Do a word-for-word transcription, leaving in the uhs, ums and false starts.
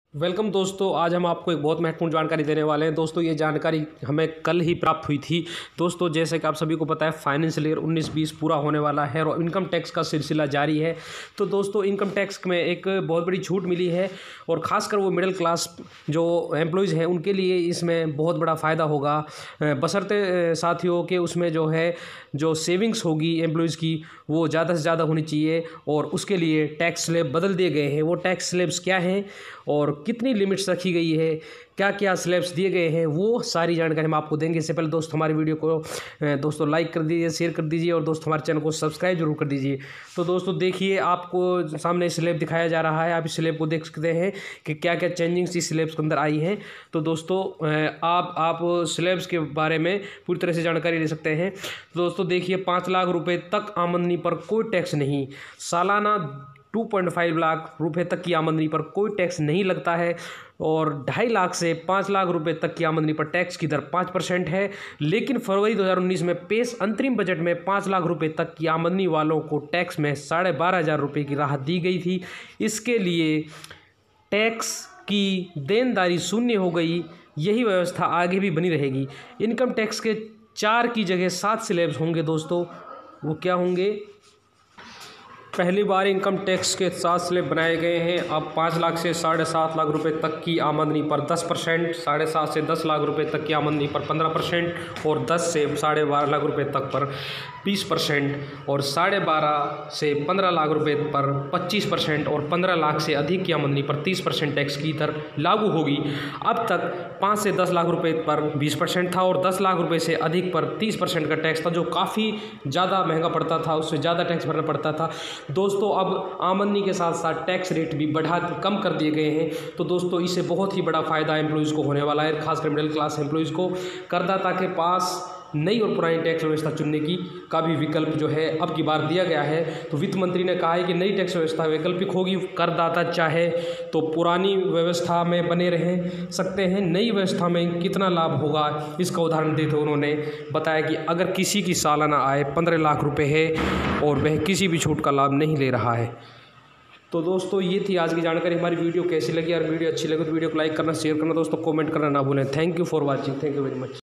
Welcome दोस्तों, आज हम आपको एक बहुत महत्वपूर्ण जानकारी देने वाले हैं। दोस्तों ये जानकारी हमें कल ही प्राप्त हुई थी। दोस्तों जैसे कि आप सभी को पता है, फाइनेंशियल ईयर उन्नीस बीस पूरा होने वाला है और इनकम टैक्स का सिलसिला जारी है। तो दोस्तों इनकम टैक्स में एक बहुत बड़ी छूट मिली है और ख़ासकर वो मिडिल क्लास जो एम्प्लॉयज़ हैं उनके लिए इसमें बहुत बड़ा फ़ायदा होगा, बशर्ते साथियों के उसमें जो है जो सेविंग्स होगी एम्प्लॉयज़ की वो ज़्यादा से ज़्यादा होनी चाहिए। और उसके लिए टैक्स स्लैब बदल दिए गए हैं। वो टैक्स स्लैब्स क्या हैं और कितनी लिमिट्स रखी गई है, क्या क्या स्लैब्स दिए गए हैं, वो सारी जानकारी हम आपको देंगे। इससे पहले दोस्तों हमारी वीडियो को दोस्तों लाइक कर दीजिए, शेयर कर दीजिए और दोस्तों हमारे चैनल को सब्सक्राइब जरूर कर दीजिए। तो दोस्तों देखिए, आपको सामने स्लैब दिखाया जा रहा है, आप इस स्लैब को देख सकते हैं कि क्या क्या चेंजिंग्स इस स्लैब्स के अंदर आई हैं। तो दोस्तों आप आप स्लैब्स के बारे में पूरी तरह से जानकारी ले सकते हैं। तो दोस्तों देखिए, पाँच लाख रुपये तक आमदनी पर कोई टैक्स नहीं, सालाना दो पॉइंट पाँच लाख रुपए तक की आमदनी पर कोई टैक्स नहीं लगता है और ढाई लाख से पाँच लाख रुपए तक की आमदनी पर टैक्स की दर पाँच परसेंट है। लेकिन फरवरी दो हज़ार उन्नीस में पेश अंतरिम बजट में पाँच लाख रुपए तक की आमदनी वालों को टैक्स में साढ़े बारह हज़ार रुपये की राहत दी गई थी। इसके लिए टैक्स की देनदारी शून्य हो गई। यही व्यवस्था आगे भी बनी रहेगी। इनकम टैक्स के चार की जगह सात स्लैब्स होंगे दोस्तों। वो क्या होंगे? पहली बार इनकम टैक्स के सात स्लैब बनाए गए हैं। अब पाँच लाख से साढ़े सात लाख रुपए तक की आमदनी पर दस परसेंट, साढ़े सात से दस लाख रुपए तक की आमदनी पर पंद्रह परसेंट और दस से साढ़े बारह लाख रुपए तक पर बीस परसेंट और साढ़े बारह से पंद्रह लाख रुपए पर पच्चीस परसेंट और पंद्रह लाख से अधिक की आमदनी पर तीस परसेंट टैक्स की दर लागू होगी। अब तक पाँच से दस लाख रुपए पर बीस परसेंट था और दस लाख रुपए से अधिक पर तीस परसेंट का टैक्स था, जो काफ़ी ज़्यादा महंगा पड़ता था, उससे ज़्यादा टैक्स भरना पड़ता था। दोस्तों अब आमदनी के साथ साथ टैक्स रेट भी बढ़ा कम कर दिए गए हैं। तो दोस्तों इससे बहुत ही बड़ा फ़ायदा एम्प्लॉयज़ को होने वाला है, खासकर मिडिल क्लास एम्प्लॉयज़ को। करदाता के पास नई और पुरानी टैक्स व्यवस्था चुनने की का भी विकल्प जो है अब की बार दिया गया है। तो वित्त मंत्री ने कहा है कि नई टैक्स व्यवस्था वैकल्पिक होगी। करदाता चाहे तो पुरानी व्यवस्था में बने रह सकते हैं। नई व्यवस्था में कितना लाभ होगा इसका उदाहरण देते हुए उन्होंने बताया कि अगर किसी की सालाना आय पंद्रह लाख रुपए है और वह किसी भी छूट का लाभ नहीं ले रहा है। तो दोस्तों ये थी आज की जानकारी। हमारी वीडियो कैसी लगी? अगर वीडियो अच्छी लगी तो वीडियो को लाइक करना, शेयर करना, दोस्तों कमेंट करना ना भूलें। Thank you for watching. Thank you very much.